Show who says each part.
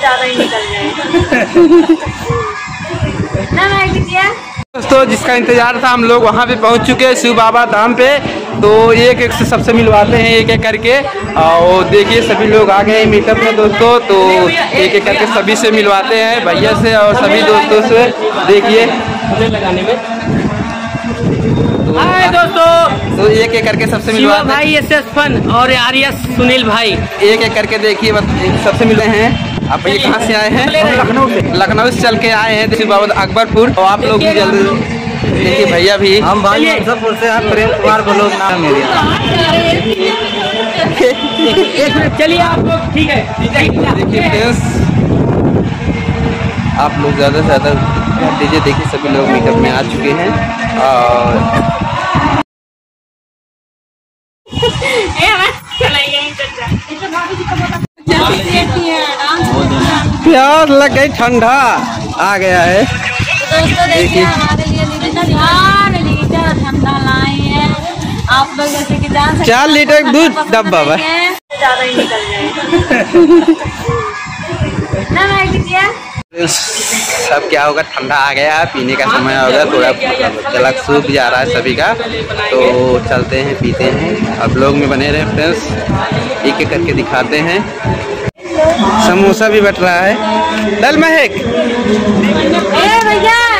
Speaker 1: ज्यादा ही निकल जाए ना मैं
Speaker 2: दोस्तों, जिसका इंतजार था हम लोग वहाँ पे पहुँच चुके हैं शिव बाबा धाम पे। तो एक एक से सबसे मिलवाते हैं एक एक करके। और देखिए सभी लोग आ गए हैं मीटअप में दोस्तों। तो एक एक करके सभी से मिलवाते हैं, भैया से और सभी दोस्तों से। देखिए लगाने में हाय दोस्तों, तो एक एक करके सबसे मिलवाते हैं। भाई एसएस फन और आर्यस सुनील भाई एक एक करके देखिए सबसे मिले हैं। आप ये कहाँ से आए हैं? लखनऊ से चल के आए हैं शिव बाबा अकबरपुर। और आप लोग भी जल्द देखिए, भैया भी हम भाई मुजफ्फरपुर से। आप प्रेम कुमार बोलो नाम मेरे। चलिए आप लोग ठीक है। देखिए फ्रेंड्स, आप लोग ज़्यादा से ज़्यादा दीजिए। देखिए सभी लोग मेकअप में आ चुके हैं। और प्यास लग गई, ठंडा आ गया है।
Speaker 1: दोस्तों देखिए हमारे लिए लीटर ठंडा लाए हैं। आप लोग जैसे कि जान सकते
Speaker 2: 4 लीटर दूध डब्बा
Speaker 1: ज्यादा ही निकल जाए ना मैं
Speaker 2: सब क्या होगा, ठंडा आ गया, पीने का समय हो गया, थोड़ा गला सूख जा रहा है सभी का। तो चलते हैं पीते हैं। अब लोग में बने रहे फ्रेंड्स, एक एक करके दिखाते हैं। समोसा भी बट रहा है। दल महक
Speaker 1: भैया